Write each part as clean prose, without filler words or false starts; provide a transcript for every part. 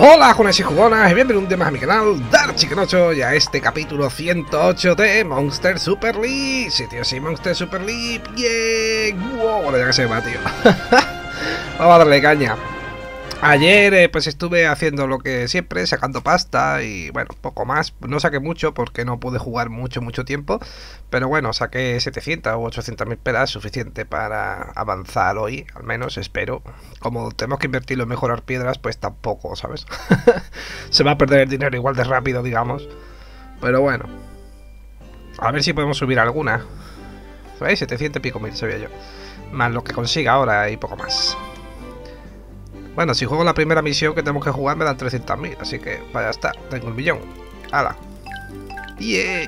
Hola jugones y jugonas y bienvenidos un día más a mi canal Darchiken8 y a este capítulo 108 de Monster Super League. Sí tío, sí, Monster Super League. Bien. Wow, bueno, ya que se va, tío. Vamos a darle caña. Ayer pues estuve haciendo lo que siempre, sacando pasta y bueno, poco más. No saqué mucho porque no pude jugar mucho tiempo. Pero bueno, saqué 700 u 800 mil pelas, suficiente para avanzar hoy, al menos espero. Como tenemos que invertirlo en mejorar piedras, pues tampoco, ¿sabes? Se va a perder el dinero igual de rápido, digamos. Pero bueno, a ver si podemos subir alguna. ¿Veis? 700 y pico mil, sabía yo. Más lo que consiga ahora y poco más. Bueno, si juego la primera misión que tenemos que jugar me dan 300.000, así que vaya está, tengo el millón. ¡Hala! ¡Yeah!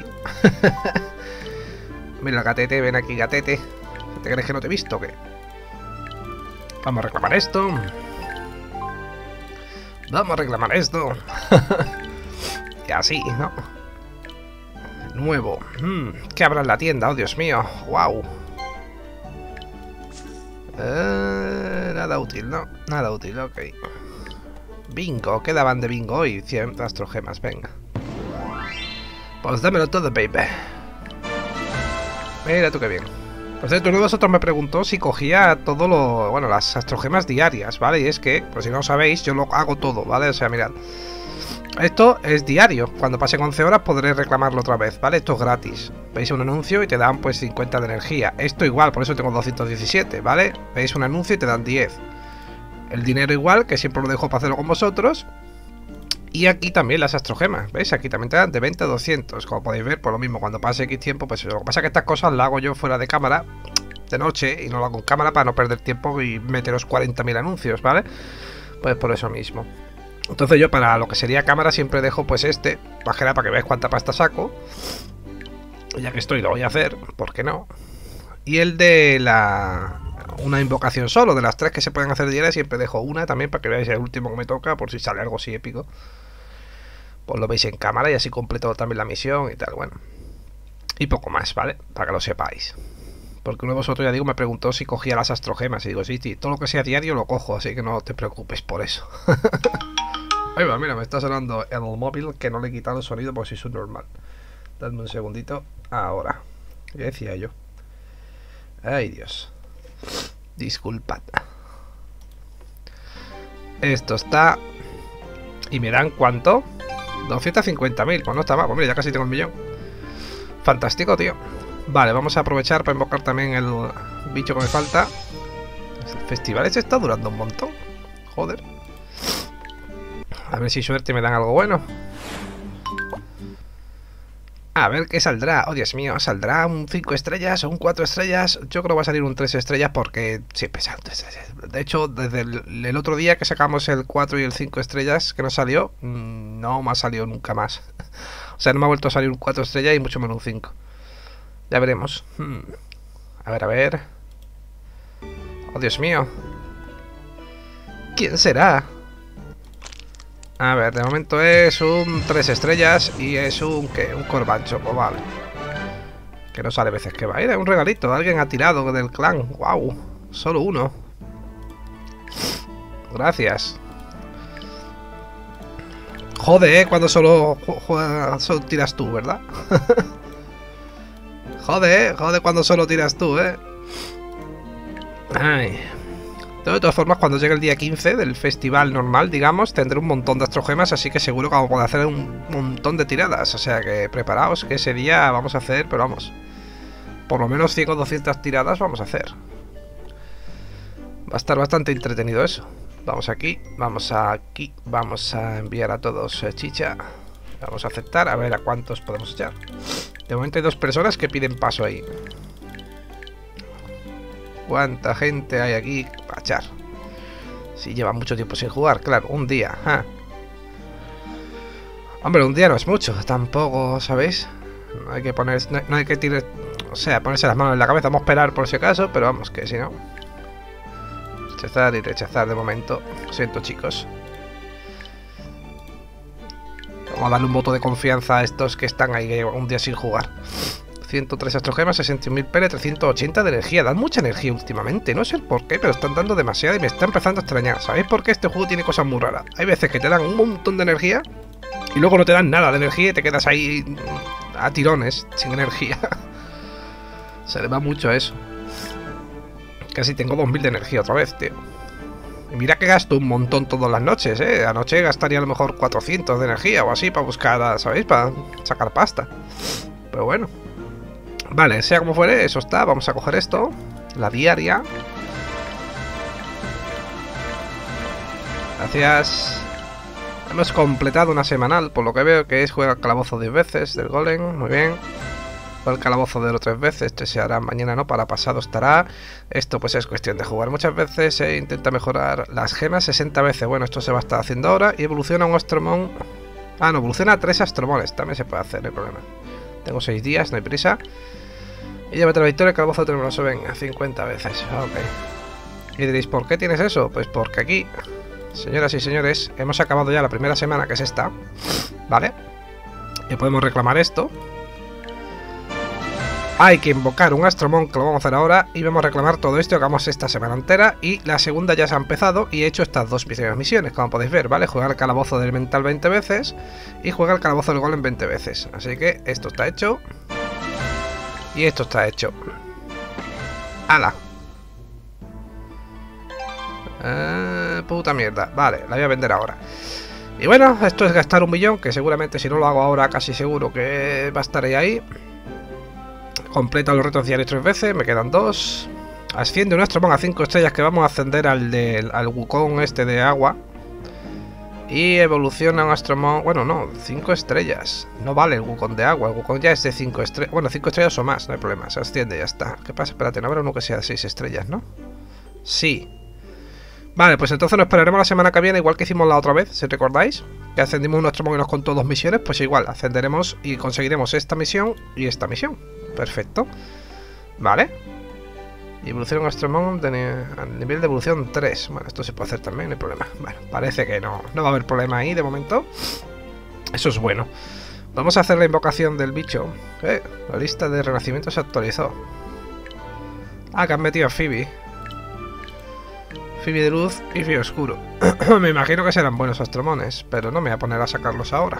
Mira, gatete, ven aquí, gatete. ¿Te crees que no te he visto o qué? Vamos a reclamar esto. Vamos a reclamar esto. Y así, ¿no? Nuevo. ¿Qué habrá en la tienda? ¡Oh, Dios mío! ¡Wow! Nada útil, ¿no? Nada útil, ok. Bingo, ¿qué daban de bingo hoy? 100 astrogemas, venga. Pues dámelo todo, baby. Mira tú qué bien. Por cierto, uno de vosotros me preguntó si cogía todo lo... Bueno, las astrogemas diarias, ¿vale? Y es que, por si no lo sabéis, yo lo hago todo, ¿vale? O sea, mirad. Esto es diario. Cuando pasen 11 horas podré reclamarlo otra vez, ¿vale? Esto es gratis. Veis un anuncio y te dan pues 50 de energía. Esto igual, por eso tengo 217, ¿vale? Veis un anuncio y te dan 10. El dinero igual, que siempre lo dejo para hacerlo con vosotros. Y aquí también las astrogemas, ¿veis? Aquí también te dan de 20 a 200. Como podéis ver, por lo mismo, cuando pase X tiempo, pues lo que pasa es que estas cosas las hago yo fuera de cámara, de noche, y no lo hago en cámara para no perder tiempo y meteros 40.000 anuncios, ¿vale? Pues por eso mismo. Entonces yo para lo que sería cámara siempre dejo pues este, más que nada para que veáis cuánta pasta saco. Ya que estoy lo voy a hacer, ¿por qué no? Y el de una invocación solo, de las 3 que se pueden hacer diarias, siempre dejo una también para que veáis el último que me toca, por si sale algo así épico. Pues lo veis en cámara y así completo también la misión y tal, bueno. Y poco más, ¿vale? Para que lo sepáis. Porque uno de vosotros, ya digo, me preguntó si cogía las astrogemas. Y digo, sí, todo lo que sea diario lo cojo, así que no te preocupes por eso. Ahí va, mira, me está sonando el móvil, que no le he quitado el sonido porque soy subnormal. Dadme un segundito. Ahora. ¿Qué decía yo? Ay, Dios. Disculpad. Esto está... ¿Y me dan cuánto? 250.000. Pues no está mal. Pues mira, ya casi tengo el millón. Fantástico, tío. Vale, vamos a aprovechar para invocar también el bicho que me falta. El festival este está durando un montón. Joder. A ver si suerte me dan algo bueno. A ver qué saldrá. Oh, Dios mío, ¿saldrá un 5 estrellas o un 4 estrellas? Yo creo que va a salir un 3 estrellas porque siempre sale. De hecho, desde el otro día que sacamos el 4 y el 5 estrellas que nos salió, no me ha salido nunca más. O sea, no me ha vuelto a salir un 4 estrellas y mucho menos un 5. Ya veremos. A ver, a ver. Oh, Dios mío. ¿Quién será? A ver, de momento es un 3 estrellas y es un... ¿qué? Un corbacho, pues vale. Que no sale veces que va. Era un regalito, alguien ha tirado del clan. Wow, solo uno. Gracias. Joder, cuando solo tiras tú, ¿verdad? Joder cuando solo tiras tú, Ay. De todas formas, cuando llegue el día 15 del festival normal, digamos, tendré un montón de astrogemas, así que seguro que vamos a poder hacer un montón de tiradas. O sea que preparaos, que ese día vamos a hacer, pero vamos, por lo menos 100 o 200 tiradas vamos a hacer. Va a estar bastante entretenido eso. Vamos aquí, vamos a enviar a todos chicha. Vamos a aceptar, a ver a cuántos podemos echar. De momento hay 2 personas que piden paso ahí. ¿Cuánta gente hay aquí para echar? Si lleva mucho tiempo sin jugar, claro, un día. Hombre, un día no es mucho, tampoco, ¿sabéis? No hay que poner, no hay que tirar, o sea, ponerse las manos en la cabeza. Vamos a esperar por si acaso, pero vamos, que si no. Rechazar y rechazar de momento. Lo siento, chicos. Vamos a darle un voto de confianza a estos que están ahí un día sin jugar. 103 astrogemas, 61.000 pele, 380 de energía. Dan mucha energía últimamente. No sé el por qué, pero están dando demasiada y me está empezando a extrañar. ¿Sabéis por qué este juego tiene cosas muy raras? Hay veces que te dan un montón de energía y luego no te dan nada de energía y te quedas ahí a tirones, sin energía. Se le va mucho a eso. Casi tengo 2000 de energía otra vez, tío. Y mira que gasto un montón todas las noches, ¿eh? Anoche gastaría a lo mejor 400 de energía o así para buscar, ¿sabéis? Para sacar pasta. Pero bueno. Vale, sea como fuere, eso está. Vamos a coger esto. La diaria. Gracias. Hemos completado una semanal, por lo que veo que es juega el calabozo 10 veces del golem. Muy bien. El calabozo de oro 3 veces, este se hará mañana, no, para pasado estará. Esto pues es cuestión de jugar muchas veces. Intenta mejorar las gemas 60 veces. Bueno, esto se va a estar haciendo ahora. Y evoluciona un astromón. Ah, no, evoluciona a 3 astromones. También se puede hacer, no hay problema. Tengo 6 días, no hay prisa. Y llévate la victoria, el calabozo tenebroso. Venga, 50 veces. Ok. Y diréis, ¿por qué tienes eso? Pues porque aquí, señoras y señores, hemos acabado ya la primera semana, que es esta. ¿Vale? Y podemos reclamar esto. Hay que invocar un Astromon, que lo vamos a hacer ahora, y vamos a reclamar todo esto que hagamos esta semana entera. Y la segunda ya se ha empezado y he hecho estas dos primeras misiones, como podéis ver, ¿vale? Juega el calabozo del mental 20 veces y juega el calabozo del golem 20 veces. Así que esto está hecho. Y esto está hecho. ¡Hala! Puta mierda. Vale, la voy a vender ahora. Y bueno, esto es gastar 1 millón, que seguramente si no lo hago ahora casi seguro que va a estar ahí. Completa los retos diarios 3 veces, me quedan 2. Asciende un Astromon a 5 estrellas, que vamos a ascender al Wukong este de agua. Y evoluciona un Astromon, bueno no, 5 estrellas. No vale el Wukong de agua, el Wukong ya es de 5 estrellas. Bueno, 5 estrellas o más, no hay problema, se asciende y ya está. ¿Qué pasa? Espérate, no habrá uno que sea de 6 estrellas, ¿no? Sí. Vale, pues entonces nos esperaremos la semana que viene, igual que hicimos la otra vez, si recordáis. Que ascendimos un Astromon y nos contó 2 misiones, pues igual, ascenderemos y conseguiremos esta misión y esta misión. Perfecto. Vale. Y evoluciona un Astromon a nivel de evolución 3. Bueno, esto se puede hacer también, no hay problema. Bueno, parece que no va a haber problema ahí de momento. Eso es bueno. Vamos a hacer la invocación del bicho. La lista de renacimiento se actualizó. Ah, que han metido a Phoebe. Phoebe de luz y Phoebe oscuro. Me imagino que serán buenos Astromones, pero no me voy a poner a sacarlos ahora.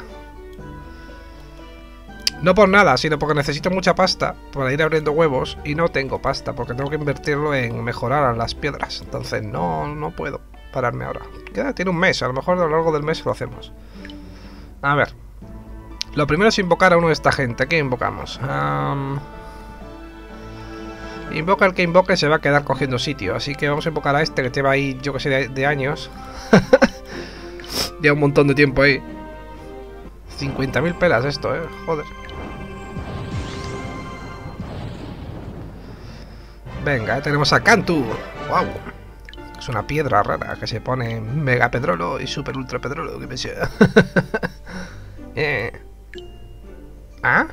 No por nada, sino porque necesito mucha pasta para ir abriendo huevos y no tengo pasta, porque tengo que invertirlo en mejorar las piedras. Entonces no puedo pararme ahora. Tiene un mes, a lo mejor a lo largo del mes lo hacemos. A ver. Lo primero es invocar a uno de esta gente. ¿Qué invocamos? Invoca el que invoque, se va a quedar cogiendo sitio. Así que vamos a invocar a este que lleva ahí, yo que sé, de años. Lleva un montón de tiempo ahí. 50.000 pelas esto, joder. Venga, tenemos a Cantu. Wow. Es una piedra rara que se pone mega pedrolo y super ultra pedrolo, que me sea. ¿Ah?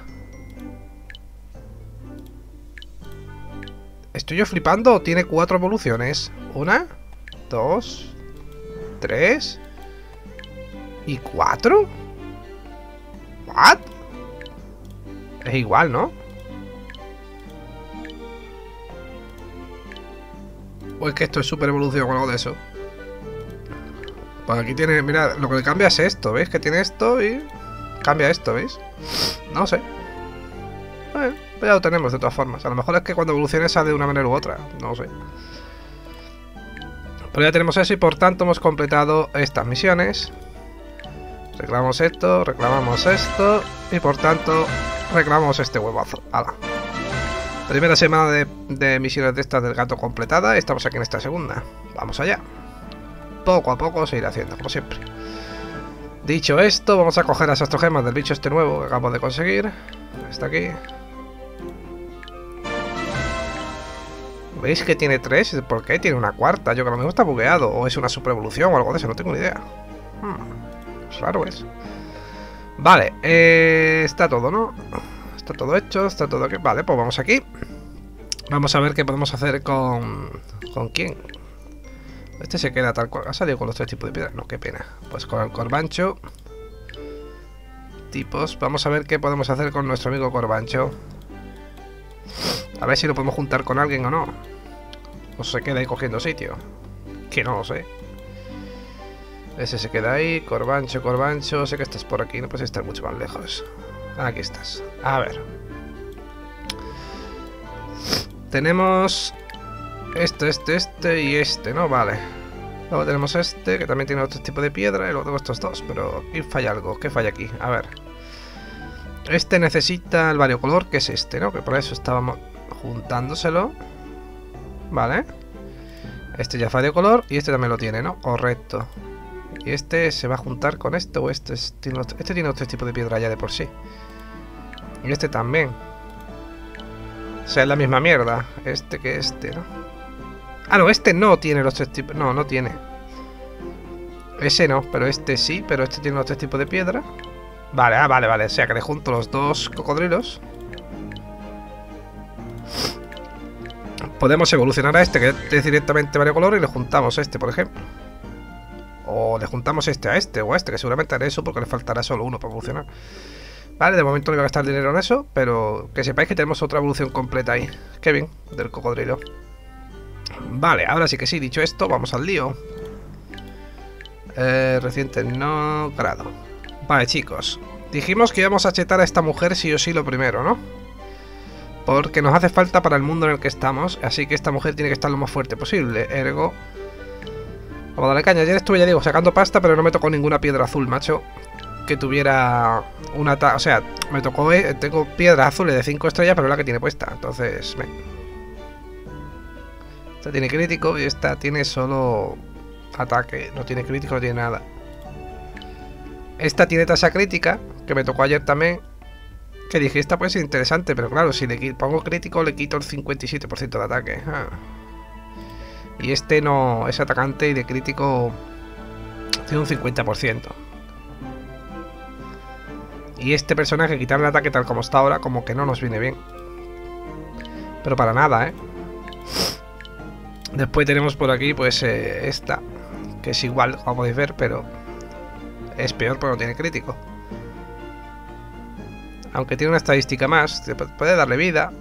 ¿Estoy yo flipando o tiene 4 evoluciones? 1, 2, 3 y 4. ¿What? Es igual, ¿no? ¿O es que esto es super evolución o algo de eso? Pues aquí tiene, mira, lo que le cambia es esto, ¿veis? Que tiene esto y cambia esto, ¿veis? No sé. Bueno, pues ya lo tenemos de todas formas. A lo mejor es que cuando evolucione sale de una manera u otra, no sé. Pero ya tenemos eso y por tanto hemos completado estas misiones. Reclamamos esto y por tanto reclamamos este huevazo. ¡Hala! Primera semana de misiones de estas del gato completada. Estamos aquí en esta segunda. Vamos allá. Poco a poco se irá haciendo, como siempre. Dicho esto, vamos a coger las astrogemas del bicho este nuevo que acabamos de conseguir. Está aquí. ¿Veis que tiene 3? ¿Por qué tiene una cuarta? Yo creo que a lo mejor está bugueado. O es una super evolución o algo de eso, no tengo ni idea. Es raro eso. Vale, está todo, ¿no? Está todo hecho, está todo aquí. Vale, pues vamos aquí. Vamos a ver qué podemos hacer con... ¿Con quién? Este se queda tal cual. Ha salido con los 3 tipos de piedra. No, qué pena. Pues con el Corbancho. Tipos. Vamos a ver qué podemos hacer con nuestro amigo Corbancho. A ver si lo podemos juntar con alguien o no. O se queda ahí cogiendo sitio. Que no lo sé. Ese se queda ahí. Corbancho, Corbancho. Sé que estás por aquí. No puedes estar mucho más lejos. Aquí estás. A ver. Tenemos... este y este, ¿no? Vale. Luego tenemos este, que también tiene otro tipo de piedra. Y luego tengo estos dos. Pero aquí falla algo. ¿Qué falla aquí? A ver. Este necesita el variocolor, que es este, ¿no? Que por eso estábamos juntándoselo. Vale. Este ya es variocolor y este también lo tiene, ¿no? Correcto. Y este se va a juntar con este o este tiene otro tipo de piedra ya de por sí. Y este también. O sea, es la misma mierda. Este que este, ¿no? Ah, no, este no tiene los tres tipos. No, no tiene. Ese no, pero este sí. Pero este tiene los tres tipos de piedra. Vale, vale. O sea, que le junto los dos cocodrilos. Podemos evolucionar a este, que es directamente variocolor, y le juntamos este, por ejemplo. O le juntamos este a este, o a este, que seguramente haré eso porque le faltará solo uno para evolucionar. Vale, de momento no voy a gastar dinero en eso, pero que sepáis que tenemos otra evolución completa ahí. Qué bien, del cocodrilo. Vale, ahora sí que sí, dicho esto, vamos al lío. Reciente no grado. Vale, chicos. Dijimos que íbamos a chetar a esta mujer sí o sí lo primero, ¿no? Porque nos hace falta para el mundo en el que estamos. Así que esta mujer tiene que estar lo más fuerte posible. Ergo... Vamos a darle caña. Ayer estuve, ya digo, sacando pasta, pero no me tocó ninguna piedra azul, macho. Que tuviera una... O sea, me tocó... tengo piedras azules de 5 estrellas, pero es la que tiene puesta. Entonces... Esta tiene crítico y esta tiene solo... ataque. No tiene crítico, no tiene nada. Esta tiene tasa crítica, que me tocó ayer también. Que dije, esta puede ser interesante, pero claro, si le pongo crítico le quito el 57% de ataque. Y este no es atacante y de crítico tiene un 50%. Y este personaje, quitarle el ataque tal como está ahora, como que no nos viene bien. Pero para nada, ¿eh? Después tenemos por aquí, pues, esta. Que es igual, como podéis ver, pero es peor porque no tiene crítico. Aunque tiene una estadística más, puede darle vida.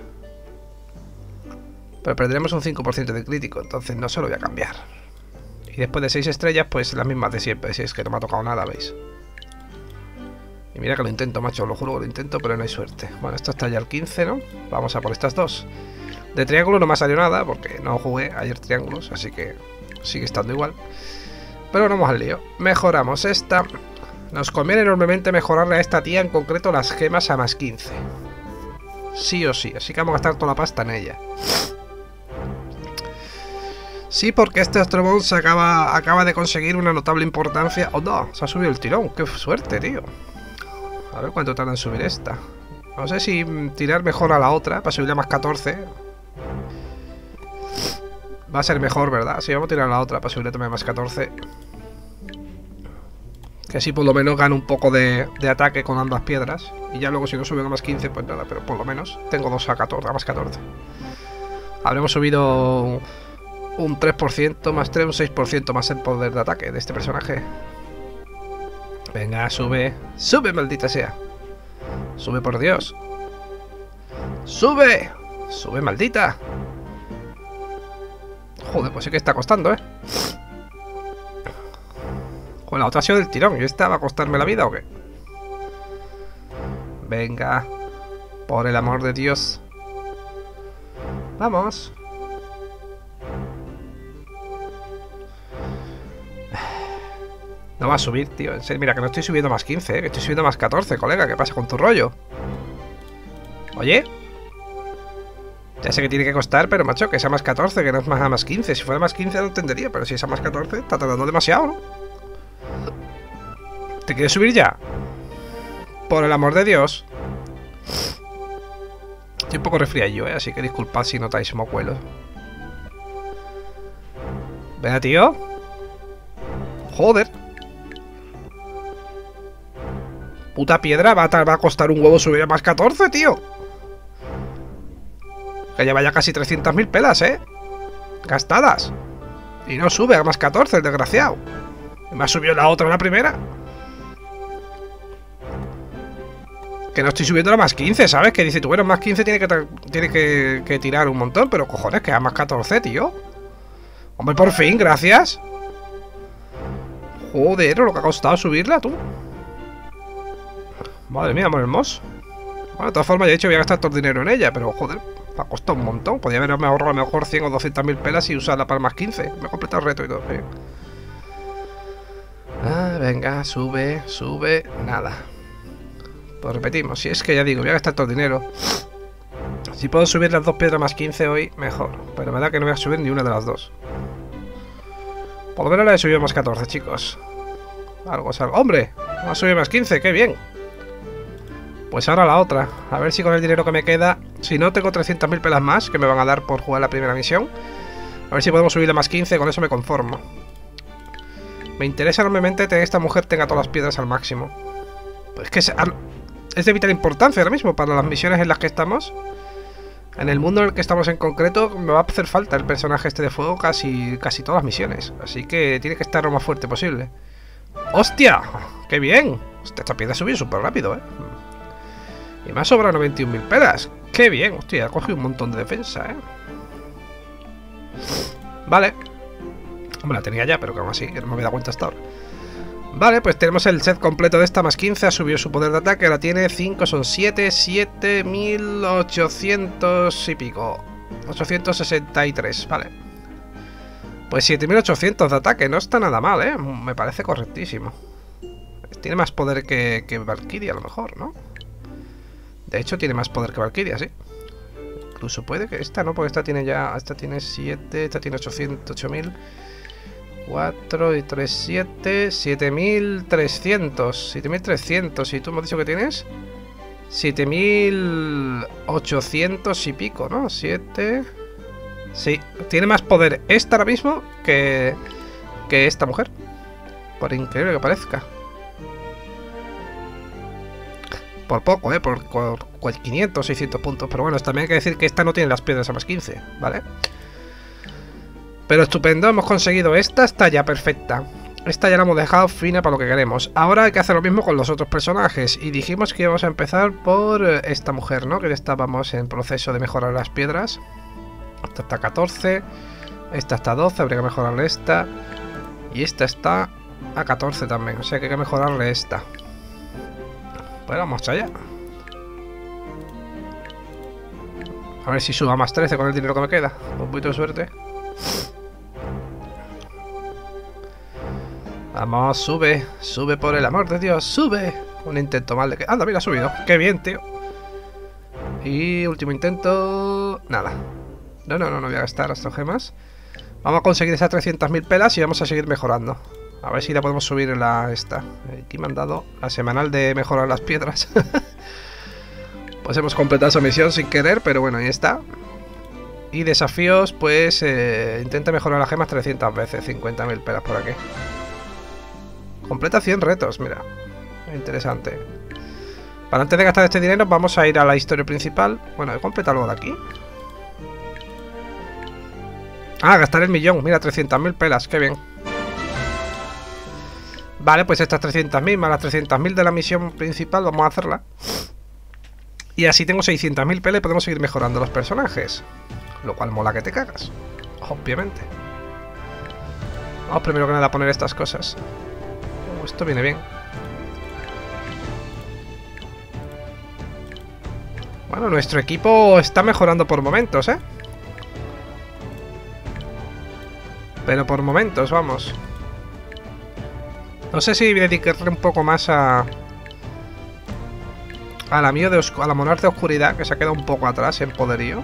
Pero perderemos un 5% de crítico, entonces no se lo voy a cambiar. Y después de 6 estrellas, pues las mismas de siempre, si es que no me ha tocado nada, ¿veis? Y mira que lo intento, macho, lo juro que lo intento, pero no hay suerte. Bueno, esto está ya al 15, ¿no? Vamos a por estas dos. De triángulo no me ha salido nada, porque no jugué ayer triángulos, así que sigue estando igual. Pero no vamos al lío. Mejoramos esta. Nos conviene enormemente mejorarle a esta tía en concreto las gemas a más 15. Sí o sí, así que vamos a gastar toda la pasta en ella. Sí, porque este Astrobón se acaba de conseguir una notable importancia. ¡Oh, no! Se ha subido el tirón. ¡Qué suerte, tío! A ver cuánto tarda en subir esta. No sé si tirar mejor a la otra para subirle a más 14. Va a ser mejor, ¿verdad? Sí, vamos a tirar a la otra para subirle también a más 14. Que así por lo menos gano un poco de ataque con ambas piedras. Y ya luego si no subo a más 15, pues nada, pero por lo menos tengo 2 a 14, a más 14. Habremos subido un 3% más 3, un 6% más el poder de ataque de este personaje. Venga, sube. ¡Sube, maldita sea! ¡Sube, por Dios! ¡Sube! ¡Sube, maldita! Joder, pues sí que está costando, ¿eh? Bueno, la otra ha sido del tirón. ¿Y esta va a costarme la vida o qué? Venga. Por el amor de Dios. Vamos. No va a subir, tío. En serio, mira, que no estoy subiendo más 15, que estoy subiendo más 14, colega. ¿Qué pasa con tu rollo? Oye. Ya sé que tiene que costar, pero macho, que sea más 14, que no es más a más 15. Si fuera más 15 no entendería, pero si es a más 14, está tardando demasiado, ¿no? ¿Te quieres subir ya? Por el amor de Dios. Estoy un poco resfriado, así que disculpad si notáis mocuelos. Venga, tío. Joder. Puta piedra, va a costar un huevo subir a más 14, tío. Que lleva ya casi 300.000 pelas, gastadas. Y no sube a más 14, el desgraciado. Me ha subido la otra, la primera. Que no estoy subiendo a más 15, ¿sabes? Que dice tú, bueno, más 15 tiene que tirar un montón. Pero cojones, que a más 14, tío. Hombre, por fin, gracias. Joder, lo que ha costado subirla, tú. Madre mía, amor hermoso. Bueno, de todas formas, ya he dicho que voy a gastar todo el dinero en ella. Pero, joder, me ha costado un montón. Podría haberme ahorrado a lo mejor 100 o 200.000 pelas y usarla para más 15. Me he completado el reto y todo. Ah, venga, sube, sube. Nada. Pues repetimos, si es que ya digo, voy a gastar todo el dinero. Si puedo subir las 2 piedras más 15 hoy, mejor. Pero me da que no voy a subir ni una de las dos. Por lo menos la he subido más 14, chicos. Algo es algo. ¡Hombre! Me ha subido más 15, ¡qué bien! Pues ahora la otra. A ver si con el dinero que me queda... Si no, tengo 300.000 pelas más que me van a dar por jugar la primera misión. A ver si podemos subirle más 15, con eso me conformo. Me interesa enormemente que esta mujer tenga todas las piedras al máximo. Pues que es de vital importancia ahora mismo para las misiones en las que estamos. En el mundo en el que estamos en concreto me va a hacer falta el personaje este de fuego casi todas las misiones. Así que tiene que estar lo más fuerte posible. ¡Hostia! ¡Qué bien! Hostia, esta piedra subió súper rápido, ¿eh? Y me ha sobrado 91.000 pelas. ¡Qué bien! Hostia, ha cogido un montón de defensa, ¿eh? Vale. Hombre, la tenía ya, pero que aún así, que no me había dado cuenta hasta ahora. Vale, pues tenemos el set completo de esta, más 15, ha subido su poder de ataque, ahora tiene 5, son 7.800 y pico. 863, vale. Pues 7.800 de ataque, no está nada mal, ¿eh? Me parece correctísimo. Tiene más poder que Valkyria, a lo mejor, ¿no? De hecho, tiene más poder que Valkyria, sí. Incluso puede que esta, ¿no? Porque esta tiene ya... Esta tiene 7, esta tiene 8.000... 4 y 3, 7, 7.300. 7.300. ¿Y tú me has dicho que tienes? 7.800 y pico, ¿no? 7... Sí, tiene más poder esta ahora mismo que esta mujer. Por increíble que parezca. Por poco, por 500, 600 puntos. Pero bueno, también hay que decir que esta no tiene las piedras a más 15, ¿vale? Pero estupendo, hemos conseguido esta, está ya perfecta. Esta ya la hemos dejado fina para lo que queremos. Ahora hay que hacer lo mismo con los otros personajes. Y dijimos que íbamos a empezar por esta mujer, ¿no? Que ya estábamos en proceso de mejorar las piedras. Esta está a 14. Esta está a 12, habría que mejorarle esta. Y esta está a 14 también, o sea que hay que mejorarle esta. Pues vamos allá. A ver si suba más 13 con el dinero que me queda. Un poquito de suerte. Vamos, sube. Sube por el amor de Dios, sube. Un intento mal de que... Anda, mira, ha subido. Qué bien, tío. Y último intento... Nada. No voy a gastar estas gemas. Vamos a conseguir esas 300.000 pelas y vamos a seguir mejorando. A ver si la podemos subir en la esta. Aquí me han dado la semanal de mejorar las piedras. Pues hemos completado esa misión sin querer, pero bueno, ahí está. Y desafíos, pues intenta mejorar las gemas 300 veces, 50.000 pelas por aquí. Completa 100 retos, mira. Interesante. Para antes de gastar este dinero vamos a ir a la historia principal. Bueno, he completado algo de aquí. Ah, gastar el millón, mira, 300.000 pelas, qué bien. Vale, pues estas 300.000 más las 300.000 de la misión principal vamos a hacerla. Y así tengo 600.000 pelas y podemos seguir mejorando los personajes. Lo cual mola que te cagas, obviamente. Vamos primero que nada a poner estas cosas. Esto viene bien. Bueno, nuestro equipo está mejorando por momentos, ¿eh? Pero por momentos, vamos. No sé si dedicarle un poco más a la mío de a la monarca de oscuridad, que se ha quedado un poco atrás en poderío.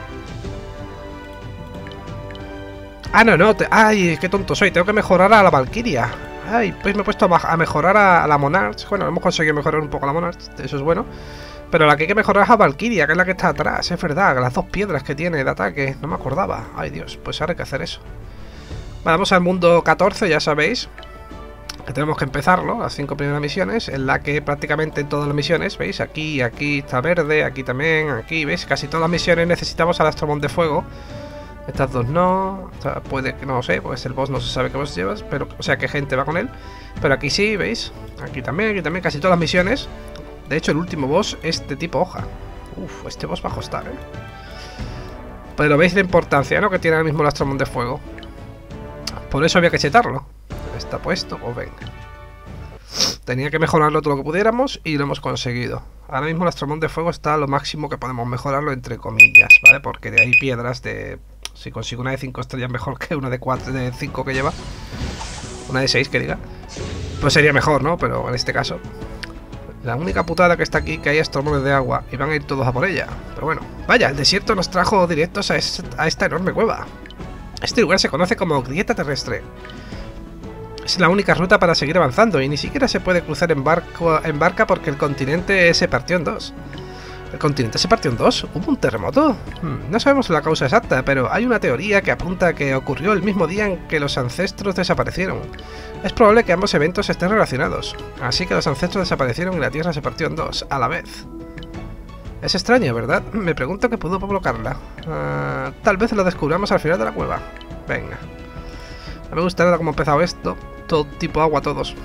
Ah, no. Ay, qué tonto soy. Tengo que mejorar a la Valkyria. Ay, pues me he puesto a mejorar a la Monarch. Bueno, hemos conseguido mejorar un poco a la Monarch. Eso es bueno. Pero la que hay que mejorar es a Valkyria, que es la que está atrás. Es verdad, las dos piedras que tiene de ataque. No me acordaba. Ay, Dios. Pues ahora hay que hacer eso. Vale, vamos al mundo 14, ya sabéis. Que tenemos que empezarlo, las 5 primeras misiones. En la que prácticamente en todas las misiones, ¿veis? Aquí está verde, aquí también, aquí, ¿veis? Casi todas las misiones necesitamos al Astromón de Fuego. Estas dos no, o sea, puede que no sé, pues el boss no se sabe qué boss llevas, pero, o sea, qué gente va con él. Pero aquí sí, ¿veis? Aquí también, casi todas las misiones. De hecho, el último boss es de tipo hoja. Uf, este boss va a costar, ¿eh? Pero veis la importancia, ¿no? Que tiene ahora mismo el Astromón de Fuego. Por eso había que chetarlo. Está puesto, pues venga. Tenía que mejorarlo todo lo que pudiéramos y lo hemos conseguido. Ahora mismo el Astromón de Fuego está a lo máximo que podemos mejorarlo, entre comillas, ¿vale? Porque de ahí piedras de... Si consigo una de 5 estrellas mejor que una de 4, de 5 que lleva. Una de 6 que diga. Pues sería mejor, ¿no? Pero en este caso... La única putada que está aquí que hay astromones de agua y van a ir todos a por ella. Pero bueno, vaya, el desierto nos trajo directos a esta enorme cueva. Este lugar se conoce como Grieta Terrestre. Es la única ruta para seguir avanzando y ni siquiera se puede cruzar en barca porque el continente se partió en dos. ¿El continente se partió en dos? ¿Hubo un terremoto? No sabemos la causa exacta, pero hay una teoría que apunta a que ocurrió el mismo día en que los ancestros desaparecieron. Es probable que ambos eventos estén relacionados, así que los ancestros desaparecieron y la Tierra se partió en dos, a la vez. Es extraño, ¿verdad? Me pregunto qué pudo provocarla. Tal vez lo descubramos al final de la cueva. Venga. No me gusta nada cómo ha empezado esto. Todo tipo agua todos.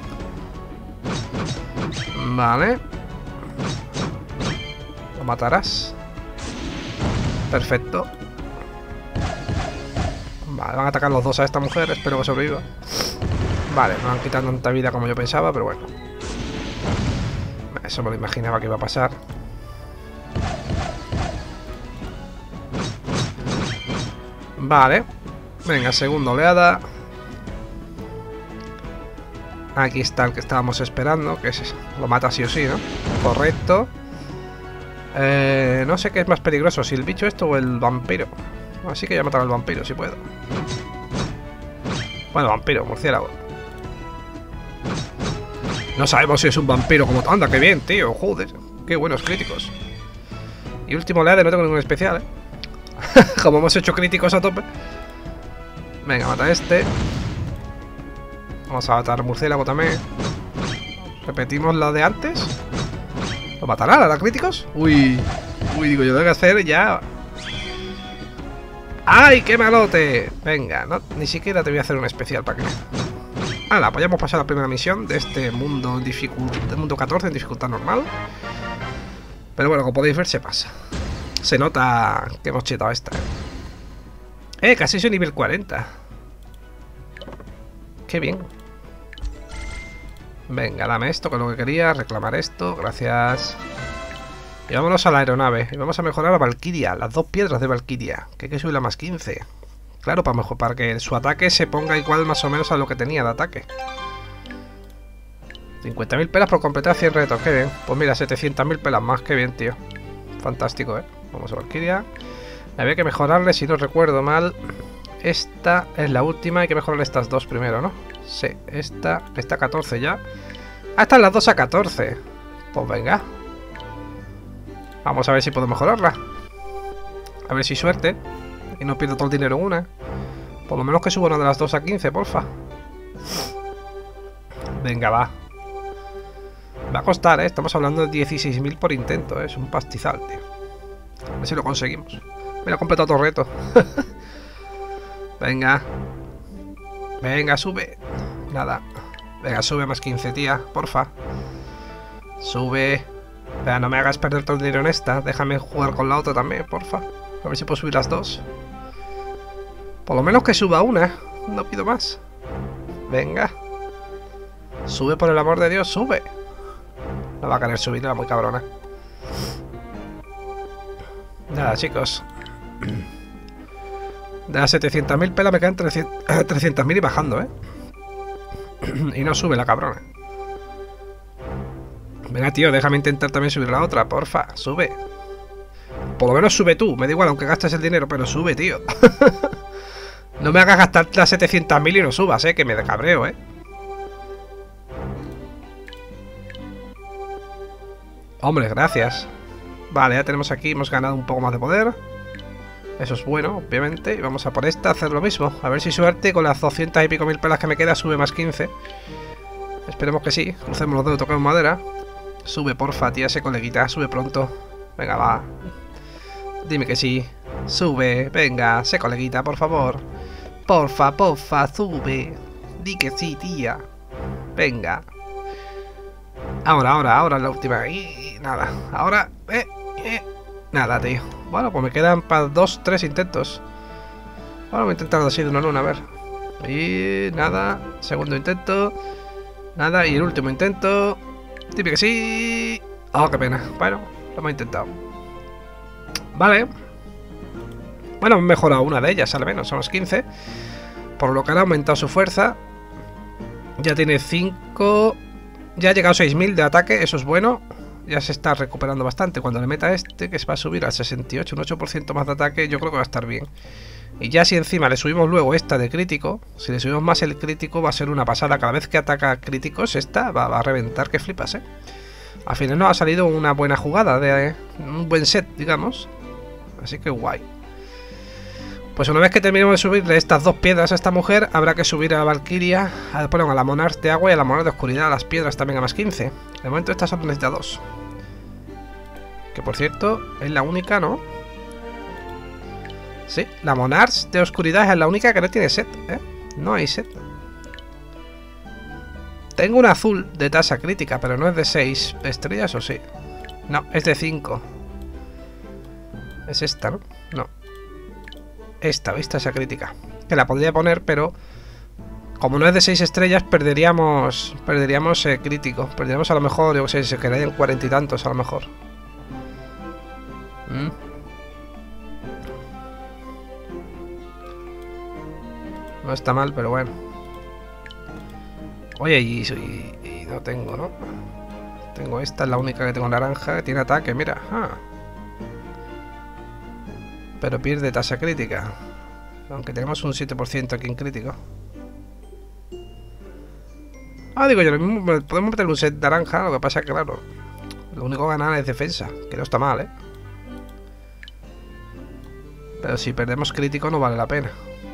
Vale. Lo matarás. Perfecto. Vale, van a atacar los dos a esta mujer. Espero que sobreviva. Vale, no han quitado tanta vida como yo pensaba, pero bueno. Eso me lo imaginaba que iba a pasar. Vale. Venga, segunda oleada. Aquí está el que estábamos esperando, que es lo mata sí o sí, ¿no? Correcto. No sé qué es más peligroso, si el bicho esto o el vampiro. Así que voy a matar al vampiro, si puedo. Bueno, vampiro, murciélago. No sabemos si es un vampiro como... Anda, qué bien, tío, joder. Qué buenos críticos. Y último oleada, no tengo ningún especial, ¿eh? Como hemos hecho críticos a tope. Venga, mata a este. Vamos a matar al murciélago también. Repetimos la de antes. ¿Lo matará a los críticos? Uy, digo, yo tengo que hacer ya. ¡Ay, qué malote! Venga, no, ni siquiera te voy a hacer un especial para que... Hala, pues ya hemos pasado la primera misión de este mundo en mundo 14 en dificultad normal. Pero bueno, como podéis ver, se pasa. Se nota que hemos chetado esta. Casi soy nivel 40. Qué bien. Venga, dame esto, que es lo que quería. Reclamar esto, gracias. Y vámonos a la aeronave. Y vamos a mejorar a Valkyria, las 2 piedras de Valkyria. Que hay que subirla más 15. Claro, para que su ataque se ponga igual más o menos a lo que tenía de ataque. 50.000 pelas por completar 100 retos, qué bien. Pues mira, 700.000 pelas más, qué bien, tío. Fantástico, ¿eh? Vamos a Valkyria. Había que mejorarle, si no recuerdo mal. Esta es la última, hay que mejorar estas dos primero, ¿no? Sí, esta 14 ya. Ah, están las dos a 14. Pues venga. Vamos a ver si puedo mejorarla. A ver si suerte. Y no pierdo todo el dinero en una. Por lo menos que suba una de las dos a 15, porfa. Venga, va. Va a costar, ¿eh? Estamos hablando de 16.000 por intento, ¿eh? Es un pastizal, tío. A ver si lo conseguimos. Mira, he completado otro reto. Venga. Venga, sube. Nada. Venga, sube más 15, tía, porfa. Sube. Venga, no me hagas perder todo el dinero en esta. Déjame jugar con la otra también, porfa. A ver si puedo subir las dos. Por lo menos que suba una. No pido más. Venga. Sube, por el amor de Dios, sube. No va a querer subir, era muy cabrona. Nada, chicos. De las 700.000 pelas me quedan 300.000 y bajando, ¿eh? Y no sube la cabrona. Venga, tío, déjame intentar también subir la otra, porfa. Sube. Por lo menos sube tú. Me da igual, aunque gastes el dinero, pero sube, tío. No me hagas gastar las 700.000 y no subas, que me cabreo, Hombre, gracias. Vale, ya tenemos aquí, hemos ganado un poco más de poder. Eso es bueno, obviamente. Y vamos a por esta, a hacer lo mismo. A ver si suerte, con las 200 y pico mil pelas que me queda, sube más 15. Esperemos que sí. Crucemos los dedos, toquemos madera. Sube, porfa, tía, ese coleguita. Sube pronto. Venga, va. Dime que sí. Sube, venga, sé coleguita, por favor. Porfa, porfa, sube. Di que sí, tía. Venga. Ahora la última. Y nada. Ahora. Nada, tío. Bueno, pues me quedan para 2, 3 intentos. Bueno, voy a intentar así de una luna, a ver. Y nada. Segundo intento. Nada. Y el último intento. Típico que sí. Oh, qué pena. Bueno, lo hemos intentado. Vale. Bueno, hemos mejorado una de ellas, al menos. Somos 15. Por lo que han aumentado su fuerza. Ya tiene 5. Ya ha llegado a 6000 de ataque. Eso es bueno. Ya se está recuperando bastante. Cuando le meta este, que se va a subir a 68, un 8% más de ataque, yo creo que va a estar bien. Y ya si encima le subimos luego esta de crítico, si le subimos más el crítico va a ser una pasada. Cada vez que ataca críticos esta va a reventar, que flipas, ¿eh? Al final nos ha salido una buena jugada, de un buen set, digamos. Así que guay. Pues una vez que terminemos de subirle estas 2 piedras a esta mujer, habrá que subir a la Valkyria, a la Monarch de agua y a la Monarch de oscuridad, a las piedras también a más 15. De momento esta solo necesita 2. Que por cierto, es la única, ¿no? Sí, la Monarch de oscuridad es la única que no tiene set, ¿eh? No hay set. Tengo una azul de tasa crítica, pero no es de 6 estrellas, ¿o sí? No, es de 5. Es esta, ¿no? No. Esta, ¿viste? Esa crítica. Que la podría poner, pero como no es de 6 estrellas, perderíamos crítico. Perderíamos a lo mejor, yo qué sé, se quedarían 40 y tantos a lo mejor. No está mal, pero bueno. Oye, y no tengo, ¿no? Tengo esta, es la única que tengo naranja, que tiene ataque, mira. Pero pierde tasa crítica. Aunque tenemos un 7% aquí en crítico. Digo yo, lo mismo, podemos meterle un set naranja. Lo que pasa es que, claro, lo único que ganar es defensa. Que no está mal, ¿eh? Pero si perdemos crítico no vale la pena.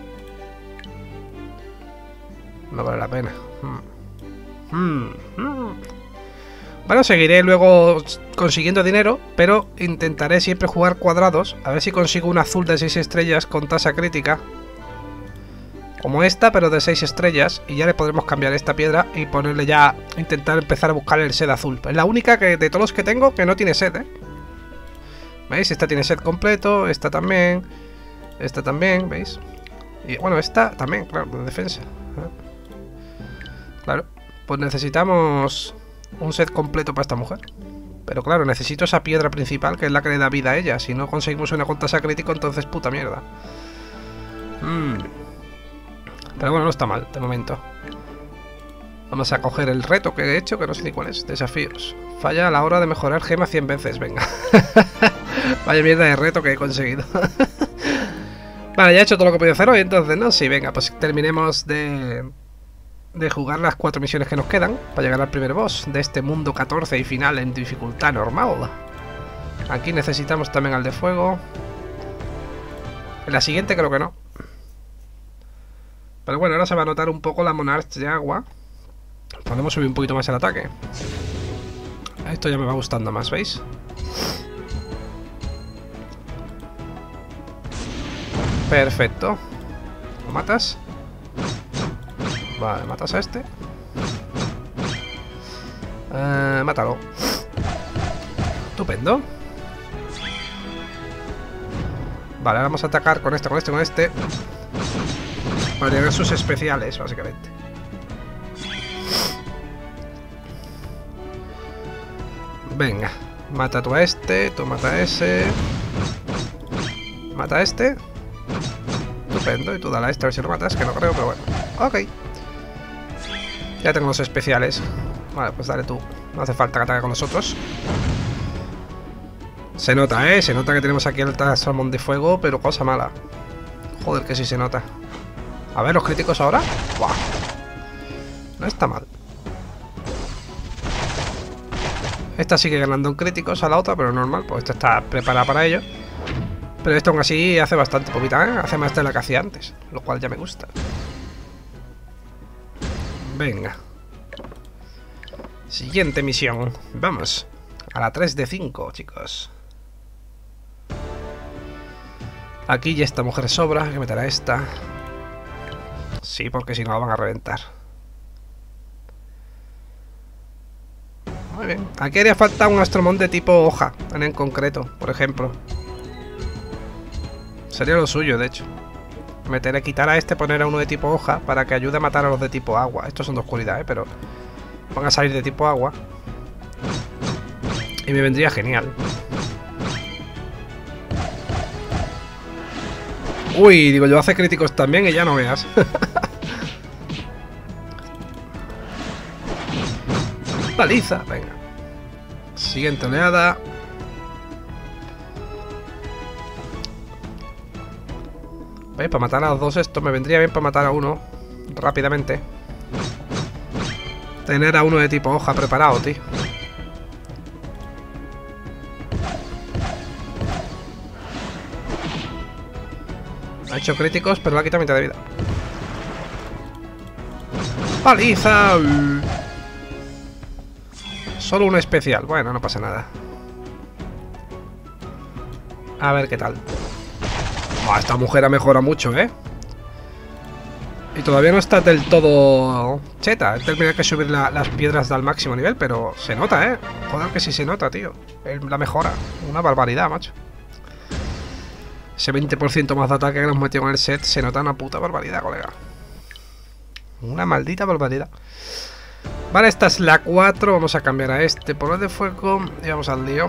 No vale la pena. Bueno, seguiré luego consiguiendo dinero, pero intentaré siempre jugar cuadrados. A ver si consigo un azul de 6 estrellas con tasa crítica. Como esta, pero de 6 estrellas. Y ya le podremos cambiar esta piedra y ponerle ya... Intentar empezar a buscar el set azul. Es la única que de todos los que tengo que no tiene set, ¿eh? ¿Veis? Esta tiene set completo, esta también. Esta también, ¿veis? Y bueno, esta también, claro, de defensa. Claro, pues necesitamos un set completo para esta mujer. Pero claro, necesito esa piedra principal, que es la que le da vida a ella. Si no conseguimos una con tasa crítico, entonces puta mierda. Pero bueno, no está mal, de momento. Vamos a coger el reto que he hecho, que no sé ni cuál es. Desafíos. Falla a la hora de mejorar gema 100 veces, venga. Vaya mierda de reto que he conseguido. Vale, ya he hecho todo lo que podía hacer hoy, entonces, ¿no? Sí, venga, pues terminemos de jugar las 4 misiones que nos quedan para llegar al primer boss de este mundo 14 y final en dificultad normal. Aquí necesitamos también al de fuego. En la siguiente creo que no. Pero bueno, ahora se va a notar un poco la Monarch de agua. Podemos subir un poquito más el ataque. Esto ya me va gustando más, ¿veis? Perfecto. ¿Lo matas? Vale, matas a este. Mátalo. Estupendo. Vale, ahora vamos a atacar con este, con este, con este. Para llegar sus especiales, básicamente. Venga, mata tú a este, tú mata a ese. Mata a este. Estupendo, y tú dale a este a ver si lo matas, que no creo, pero bueno. Ok. Ya tengo los especiales. Vale, pues dale tú. No hace falta que ataque con los otros. Se nota, ¿eh? Se nota que tenemos aquí el salmón de fuego, pero cosa mala. Joder, que sí se nota. A ver, los críticos ahora. ¡Buah! No está mal. Esta sigue ganando en críticos a la otra, pero normal, pues esta está preparada para ello. Pero esto aún así hace bastante poquita, ¿eh? Hace más de la que hacía antes, lo cual ya me gusta. Venga. Siguiente misión. Vamos. A la 3 de 5, chicos. Aquí ya esta mujer sobra. Hay que meter a esta. Sí, porque si no la van a reventar. Muy bien. Aquí haría falta un Astromon de tipo hoja, en concreto, por ejemplo. Sería lo suyo, de hecho. Quitar a este, poner a uno de tipo hoja para que ayude a matar a los de tipo agua. Estos son de oscuridad, pero van a salir de tipo agua. Y me vendría genial. Uy, digo, yo hace críticos también y ya no veas. Paliza, venga. Siguiente oleada. ¿Veis? Para matar a los dos estos me vendría bien para matar a uno rápidamente. Tener a uno de tipo hoja preparado, tío. Ha hecho críticos, pero le ha quitado mitad de vida. ¡Paliza! Solo un especial. Bueno, no pasa nada. A ver qué tal. Buah, esta mujer ha mejorado mucho, ¿eh? Y todavía no está del todo cheta. Tendría que subir las piedras al máximo nivel, pero se nota, ¿eh? Joder, que sí se nota, tío. La mejora. Una barbaridad, macho. Ese 20% más de ataque que nos metió en el set se nota una puta barbaridad, colega. Una maldita barbaridad. Vale, esta es la 4. Vamos a cambiar a este por el de fuego. Y vamos al lío.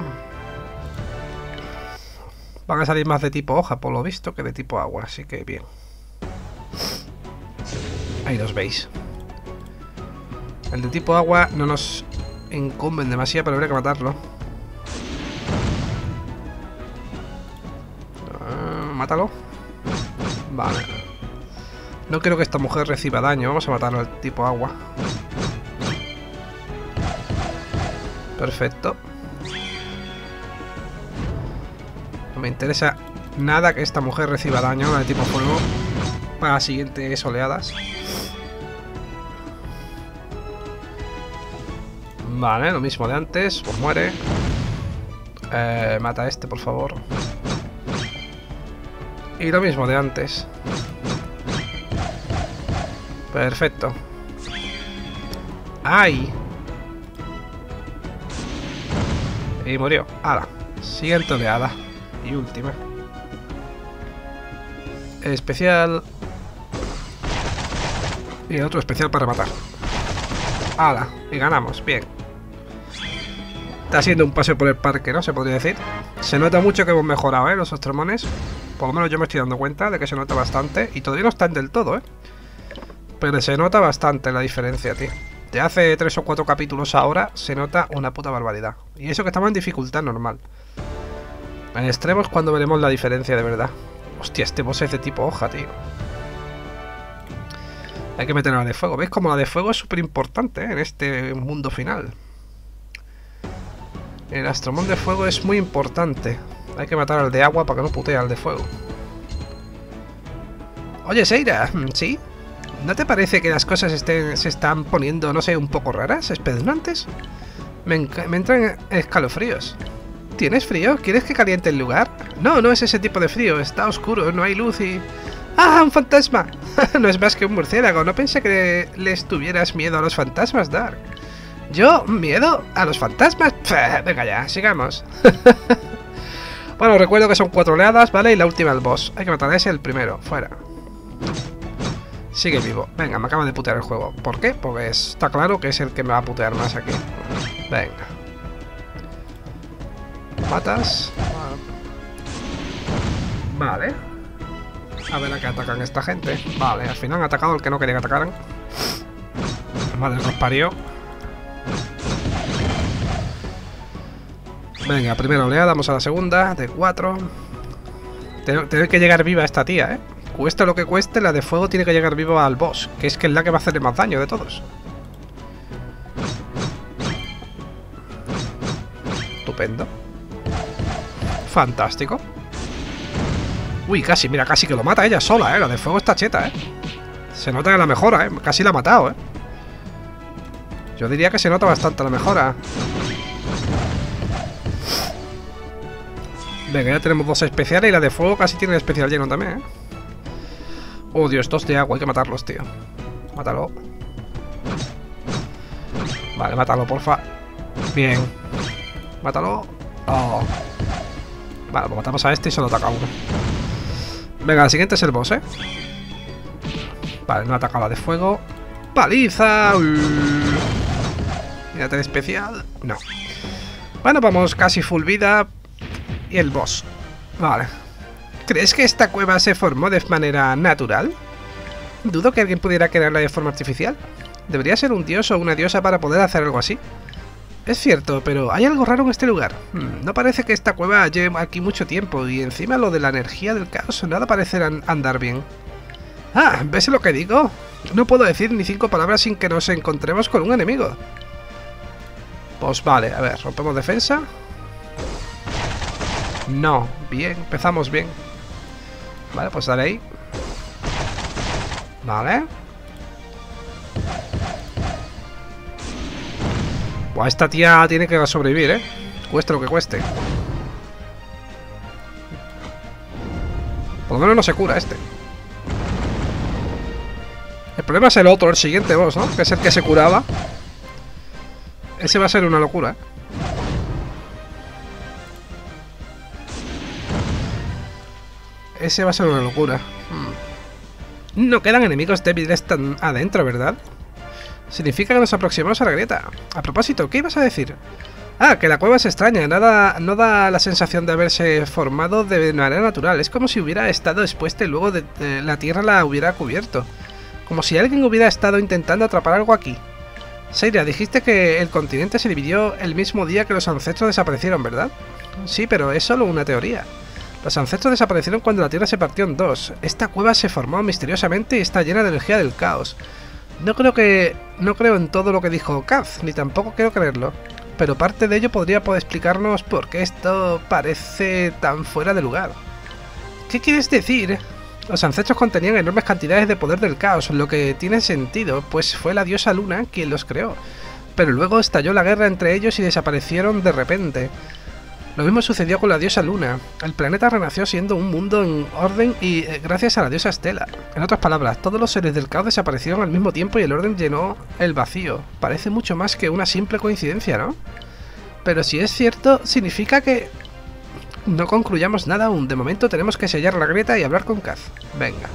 Van a salir más de tipo hoja, por lo visto, que de tipo agua. Así que bien. Ahí los veis. El de tipo agua no nos incumben demasiado, pero habría que matarlo. Mátalo. Vale. No quiero que esta mujer reciba daño. Vamos a matarlo al tipo agua. Perfecto. No me interesa nada que esta mujer reciba daño de tipo fuego para las siguientes oleadas. Vale, lo mismo de antes. Pues muere. Mata a este, por favor. Y lo mismo de antes. Perfecto. ¡Ay! Y murió. ¡Hala! Siguiente oleada. Y última. Especial. Y otro especial para matar. ¡Hala! Y ganamos. Bien. Está siendo un paseo por el parque, ¿no? Se podría decir. Se nota mucho que hemos mejorado, ¿eh? Los Astromones. Por lo menos yo me estoy dando cuenta de que se nota bastante. Y todavía no están del todo, ¿eh? Pero se nota bastante la diferencia, tío. De hace 3 o 4 capítulos ahora se nota una puta barbaridad. Y eso que estamos en dificultad normal. En extremos cuando veremos la diferencia de verdad. Hostia, este boss es de tipo hoja, tío. Hay que meter la de fuego. ¿Veis? Como la de fuego es súper importante, ¿eh? En este mundo final. El Astromon de fuego es muy importante. Hay que matar al de agua para que no putee al de fuego. Oye, Seira, ¿sí? ¿No te parece que las cosas se están poniendo, no sé, un poco raras, espeluznantes? Me entran escalofríos. ¿Tienes frío? ¿Quieres que caliente el lugar? No, no es ese tipo de frío. Está oscuro, no hay luz y... ¡Ah, un fantasma! No es más que un murciélago. No pensé que les tuvieras miedo a los fantasmas, Dark. ¿Yo? ¿Miedo? ¿A los fantasmas? Pff, venga ya, sigamos. Bueno, recuerdo que son 4 oleadas, ¿vale? Y la última el boss. Hay que matar a ese el primero. Fuera. Sigue vivo. Venga, me acaba de putear el juego. ¿Por qué? Porque está claro que es el que me va a putear más aquí. Venga. ¿Matas? Vale. A ver a qué atacan esta gente. Vale, al final han atacado al que no quería que atacaran. Vale, nos parió. Venga, primera oleada, vamos a la segunda. De 4. Tiene que llegar viva esta tía, ¿eh? Cueste lo que cueste, la de fuego tiene que llegar viva al boss. Que es la que va a hacerle más daño de todos. Estupendo. Fantástico. Uy, casi, mira, casi que lo mata ella sola, ¿eh? La de fuego está cheta, ¿eh? Se nota que la mejora, ¿eh? Casi la ha matado, ¿eh? Yo diría que se nota bastante la mejora. Venga, ya tenemos 2 especiales y la de fuego casi tiene el especial lleno también, ¿eh? Oh, Dios, 2 de agua, hay que matarlos, tío. Mátalo. Vale, mátalo, porfa. Bien. Mátalo. Oh. Vale, pues matamos a este y solo ataca uno. Venga, el siguiente es el boss, ¿eh? Vale, no ataca la de fuego. ¡Paliza! Mírate de especial. No. Bueno, vamos casi full vida. Y el boss. Vale. ¿Crees que esta cueva se formó de manera natural? Dudo que alguien pudiera crearla de forma artificial. Debería ser un dios o una diosa para poder hacer algo así. Es cierto, pero hay algo raro en este lugar. No parece que esta cueva lleve aquí mucho tiempo, y encima lo de la energía del caos nada parece andar bien. Ah, ¿ves lo que digo? No puedo decir ni 5 palabras sin que nos encontremos con un enemigo. Pues vale, a ver, rompemos defensa. No, bien, empezamos bien. Vale, pues dale ahí. Vale. Buah, esta tía tiene que sobrevivir, ¿eh? Cueste lo que cueste. Por lo menos no se cura este. El problema es el otro, el siguiente boss, ¿no? Que es el que se curaba. Ese va a ser una locura, ¿eh? Ese va a ser una locura. No quedan enemigos débiles tan adentro, ¿verdad? Significa que nos aproximamos a la grieta. A propósito, ¿qué ibas a decir? Ah, que la cueva es extraña. No da la sensación de haberse formado de manera natural. Es como si hubiera estado expuesta y luego la tierra la hubiera cubierto. Como si alguien hubiera estado intentando atrapar algo aquí. Seiria, dijiste que el continente se dividió el mismo día que los ancestros desaparecieron, ¿verdad? Sí, pero es solo una teoría. Los ancestros desaparecieron cuando la tierra se partió en dos. Esta cueva se formó misteriosamente y está llena de energía del caos. No creo en todo lo que dijo Kaz, ni tampoco quiero creerlo. Pero parte de ello podría poder explicarnos por qué esto parece tan fuera de lugar. ¿Qué quieres decir? Los ancestros contenían enormes cantidades de poder del caos, lo que tiene sentido, pues fue la diosa Luna quien los creó. Pero luego estalló la guerra entre ellos y desaparecieron de repente. Lo mismo sucedió con la diosa Luna. El planeta renació siendo un mundo en orden y gracias a la diosa Estela. En otras palabras, todos los seres del caos desaparecieron al mismo tiempo y el orden llenó el vacío. Parece mucho más que una simple coincidencia, ¿no? Pero si es cierto, significa que no concluyamos nada aún. De momento tenemos que sellar la grieta y hablar con Kaz. Venga.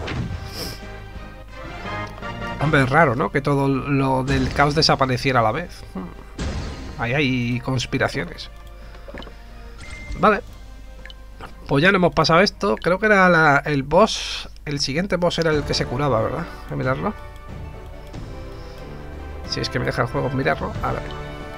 Hombre, es raro, ¿no? Que todo lo del caos desapareciera a la vez. Ahí hay conspiraciones. Vale. Pues ya no hemos pasado esto. Creo que era el boss. El siguiente boss era el que se curaba, ¿verdad? Voy a mirarlo. Si es que me deja el juego mirarlo. A ver.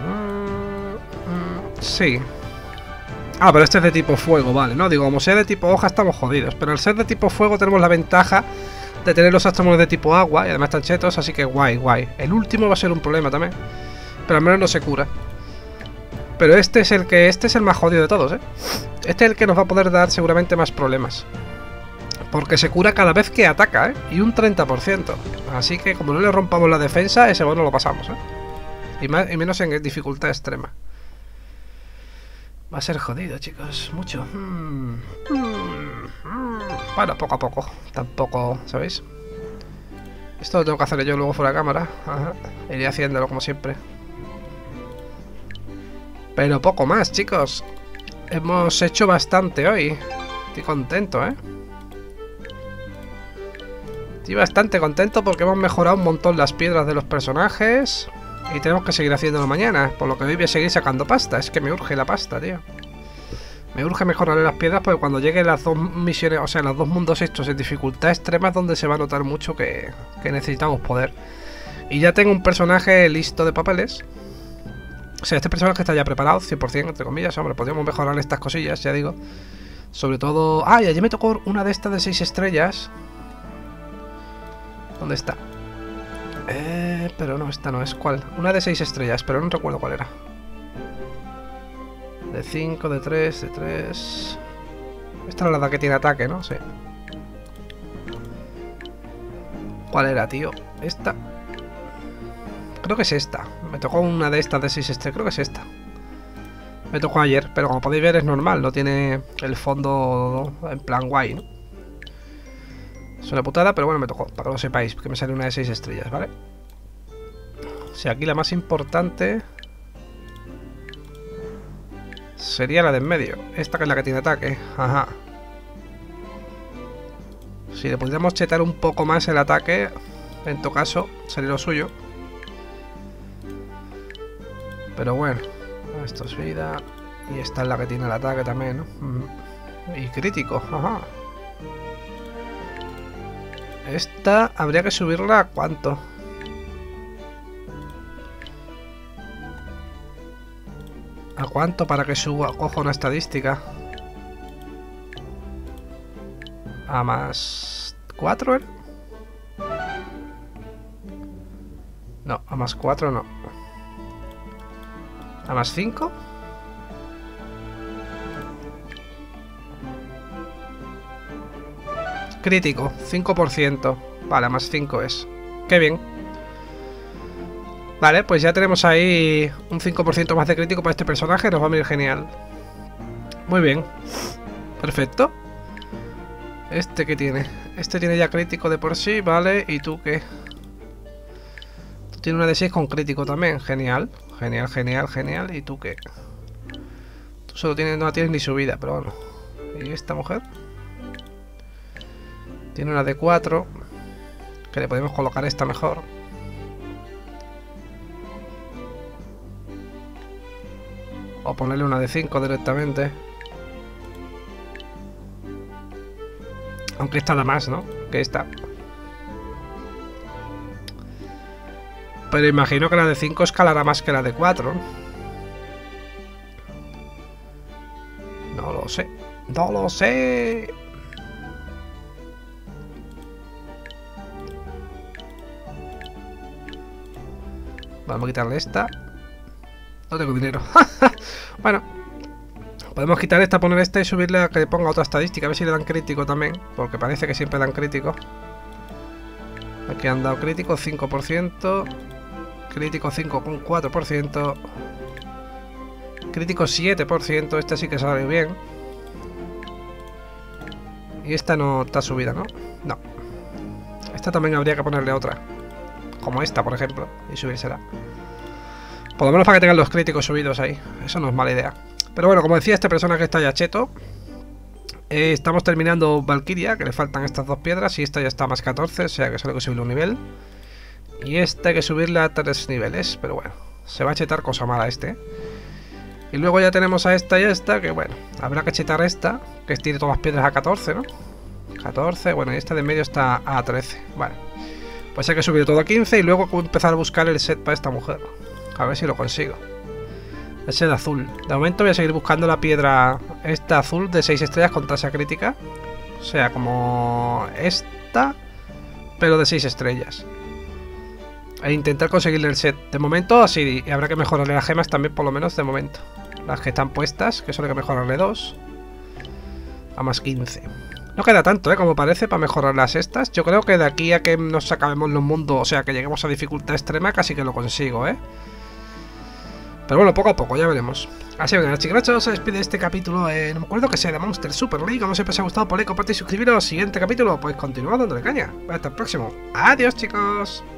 Sí. Ah, pero este es de tipo fuego, vale. No, digo, como sea de tipo hoja estamos jodidos. Pero al ser de tipo fuego tenemos la ventaja de tener los astromonos de tipo agua. Y además están chetos, así que guay, guay. El último va a ser un problema también. Pero al menos no se cura. Pero este es el más jodido de todos, ¿eh? Este es el que nos va a poder dar seguramente más problemas. Porque se cura cada vez que ataca, ¿eh? Y un 30%. Así que como no le rompamos la defensa, ese bueno lo pasamos, ¿eh? Y menos en dificultad extrema. Va a ser jodido, chicos. Mucho. Bueno, poco a poco. Tampoco, ¿sabéis? Esto lo tengo que hacer yo luego fuera de cámara. Ajá. Iré haciéndolo como siempre. Pero poco más, chicos. Hemos hecho bastante hoy. Estoy contento, ¿eh? Estoy bastante contento porque hemos mejorado un montón las piedras de los personajes. Y tenemos que seguir haciéndolo mañana. Por lo que hoy voy a seguir sacando pasta. Es que me urge la pasta, tío. Me urge mejorar las piedras porque cuando lleguen las dos misiones, o sea, los dos mundos estos en dificultad extrema es donde se va a notar mucho que necesitamos poder. Y ya tengo un personaje listo de papeles. O sea, este personaje está ya preparado, 100%, entre comillas. Hombre, podríamos mejorar estas cosillas, ya digo. Sobre todo... Ah, y ayer me tocó una de estas de 6 estrellas. ¿Dónde está? Pero no, esta no es. ¿Cuál? Una de 6 estrellas, pero no recuerdo cuál era. De 5, de 3, de 3... Esta era la que tiene ataque, ¿no? Sí. ¿Cuál era, tío? Esta... Creo que es esta. Me tocó una de estas de 6 estrellas. Creo que es esta. Me tocó ayer, pero como podéis ver es normal. No tiene el fondo en plan guay, ¿no? Es una putada, pero bueno, me tocó. Para que lo sepáis, que me sale una de 6 estrellas, ¿vale? O sea, aquí la más importante... sería la de en medio. Esta que es la que tiene ataque. Ajá. Si le pudiéramos chetar un poco más el ataque, en todo caso, sería lo suyo. Pero bueno, esto es vida. Y esta es la que tiene el ataque también, ¿no? Y crítico, ajá. Esta habría que subirla a ¿cuánto? ¿A cuánto para que suba? Coja una estadística. A más 4, ¿eh? No, a más 4 no. ¿A más 5? Crítico, 5%. Vale, a más 5 es. Qué bien. Vale, pues ya tenemos ahí un 5% más de crítico para este personaje. Nos va a venir genial. Muy bien. Perfecto. ¿Este qué tiene? Este tiene ya crítico de por sí, vale. ¿Y tú qué? Tú tienes una de 6 con crítico también. Genial. Genial, genial, genial. ¿Y tú qué? Tú solo tienes, no tienes ni subida, pero bueno. ¿Y esta mujer? Tiene una de 4. Que le podemos colocar esta mejor. O ponerle una de 5 directamente. Aunque esta da más, ¿no? Que esta. Pero imagino que la de 5 escalará más que la de 4. No lo sé. No lo sé. Vamos a quitarle esta. No tengo dinero. Bueno, podemos quitar esta, poner esta y subirle a que ponga otra estadística. A ver si le dan crítico también. Porque parece que siempre dan crítico. Aquí han dado crítico 5%. Crítico 5,4%. Crítico 7%. Esta sí que sale bien. Y esta no está subida, ¿no? No. Esta también habría que ponerle otra. Como esta, por ejemplo. Y subírsela. Por lo menos para que tengan los críticos subidos ahí. Eso no es mala idea. Pero bueno, como decía, este personaje está ya cheto. Estamos terminando Valkyria, que le faltan estas 2 piedras. Y esta ya está a más 14, o sea que solo hay que subirle un nivel. Y esta hay que subirle a 3 niveles. Pero bueno, se va a chetar cosa mala este. Y luego ya tenemos a esta y a esta, que bueno, habrá que chetar esta, que tiene todas las piedras a 14, ¿no? 14, bueno, y esta de en medio está a 13. Vale. Pues hay que subir todo a 15 y luego empezar a buscar el set para esta mujer. A ver si lo consigo. El set azul. De momento voy a seguir buscando la piedra esta azul de 6 estrellas con tasa crítica. O sea, como esta, pero de 6 estrellas. E intentar conseguirle el set. De momento así, y habrá que mejorarle las gemas también, por lo menos de momento. Las que están puestas, que solo hay que mejorarle 2. A más 15. No queda tanto, como parece, para mejorar las estas. Yo creo que de aquí a que nos acabemos los mundos, o sea, que lleguemos a dificultad extrema, casi que lo consigo, Pero bueno, poco a poco, ya veremos. Así que nada, chicos, se despide este capítulo. No me acuerdo que sea de Monster Super League. Como siempre os ha gustado, por like, compartir y suscribiros. Siguiente capítulo, pues continuad dándole caña. Hasta el próximo. Adiós, chicos.